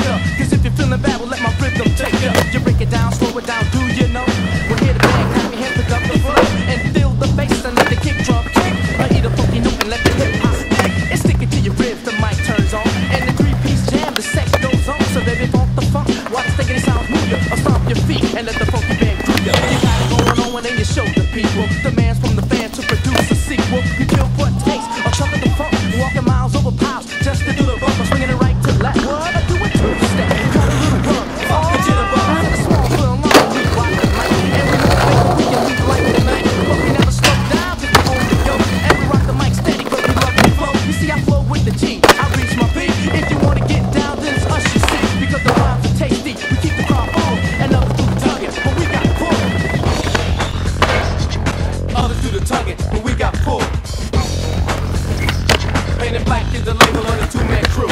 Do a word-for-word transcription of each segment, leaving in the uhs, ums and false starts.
ya. Cause if you're feeling bad, well let my rhythm take ya. You break it down, slow it down, do you know? We're here to bang, clap your hands, pick up the flow and feel the bass and let the kick drum kick. Or eat a funky note and let the hip hop stick. And stick it to your ribs, the mic turns on. And the three-piece jam, the sex goes on. So baby, funk the funk, watch the sticky sounds move ya. Or stomp your feet and let the funky band do ya. You got it going on and you show the people. Demands from the fans to produce a sequel. You kill what takes, or chuck of the funk. Walking miles over piles, just to do the bump. Or swinging it right to left. What? I do it two-step, cut a little bump. Fuck the jitterbug. And a small little long, we rock the mic. And we know we can move like the night. But we never slow down, cause we own the go. And we rock the mic steady, cause we love the flow. You see, I flow with the G, I reach my peak. If you wanna get down, then it's us you see. Because the rhymes are tasty, we keep the crowd full. And others do the tugging, but we got pull. Others do the tugging, but we got pull. Painted Black is the label of the two-man crew.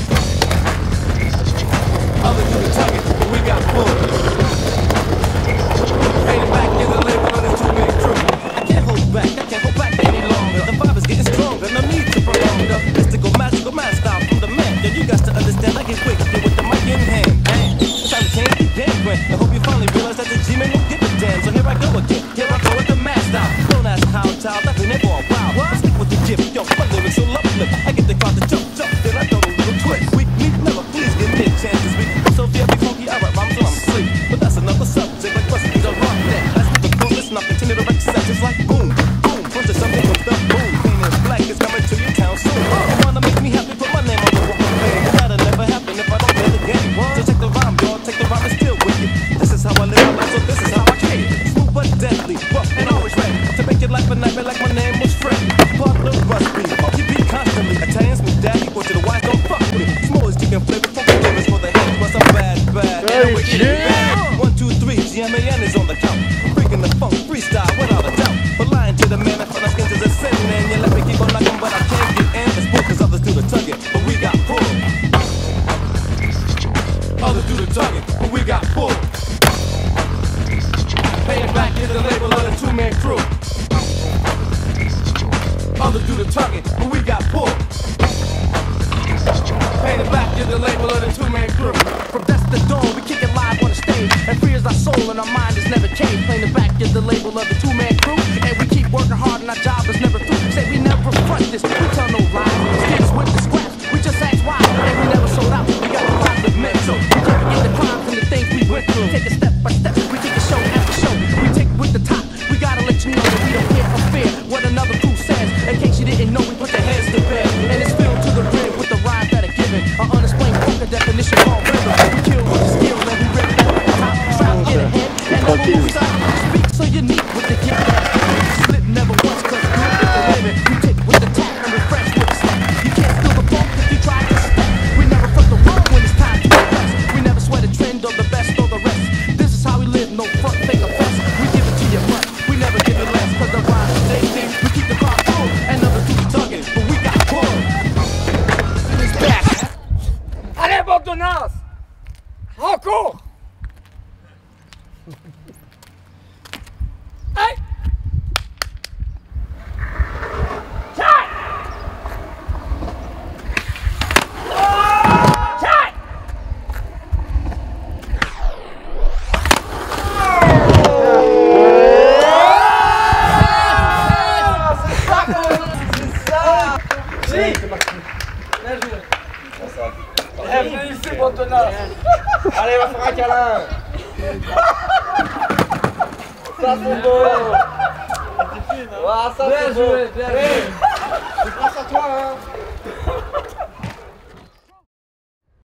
Others do the tugging, but we got pull. Painted Black is the label of the two-man crew. I can't hold back, I can't hold back any longer. The vibe is getting stronger, no need to prolong the mystical, magical man style from the man. Yo, you got to understand, I get quick with the mic in hand. Bang, that's how we can't be damn grand. I hope you finally realize that the G-man don't give a damn. So here I go again, here I go with the mad style. Don't ask how, child, I've been there for a while. I stick with the gift, yo, my lyrics so lovely. I get the crowd to jump, jump, then I throw a little twist. Weak, meek, never, please give me a chance this week. I'm so very funky, I write rhymes till I'm asleep. But that's another subject, like questions are rock that. Let's move the cool, listen, I'll continue to write set just like boom, boom. Bunch of something from the boom. Painted Black is coming to your town soon. You wanna make me happy, put my name on the walk of fame. That'll never happen if I don't play the game. So take the rhyme, y'all, take the rhyme and still wicked. This is how I live my life, so this is how I kick it. Smooth but deadly, rough and always ready to make your life a nightmare like my name was Freddy. Partner rush beat, funky beat constantly. Italians, me daddy, go to the wise, don't fuck with it. Small as you can flavor, funky flavors for the head, cause I'm bad, bad. And I'm wicked and bad. One, two, three, G M A N is on the count. Breaking the funk, freestyle without a doubt. But lying to the man in front of skins is a sin. And you let me keep on knocking, but I can't get in. It's bull, cause others do the tugging, but we got pull. Others do the tugging, but we got pull. Painted Black is the label of the two-man crew. Others do the tugging, but we got pull. Painted Black is the label of the two-man crew. From dusk to dawn, we kick it live on the stage. And free as our soul and our mind is never changed. Painted Black is the label of the two-man crew. And we keep working hard and our job is never through. Say we never front this, we tell no lies. Skins with the scraps, we just ask why. And we never sold out, we got a positive mental. We can't forget the crimes and the things we went through. Take it step by step, we take it show after show. We take it with the top, we gotta let you know that we don't care or fear what another crew says. In case you didn't know, we put the heads to bed. And it's filled to the rim with the rhymes that are given. An unexplained funk, a definition called rhythm. We kill with the skill and we rip back at the top. Try to get ahead and never move aside. Speak so unique with the kick ass. Slip never once, cause good is the limit. We take with the tap and refresh with the step. You can't steal the funk if you try to step. We never front the wrong when it's time to progress. We never sweat a trend or the best or the rest. This is how we live, no front, fake or fest. We give it to you much, we never give it less. Cause the rhymes are dating, we keep the crowd full. And others keep tugging, but we got pull. It's back. Allez, bande de nazes! Encore! Hey! Shot! Shot! Bienvenue ici, bande de nazes! Allez, va faire un câlin! Ça c'est beau! Ouah, ça c'est beau! Bien joué, bien joué! C'est grâce à toi, hein!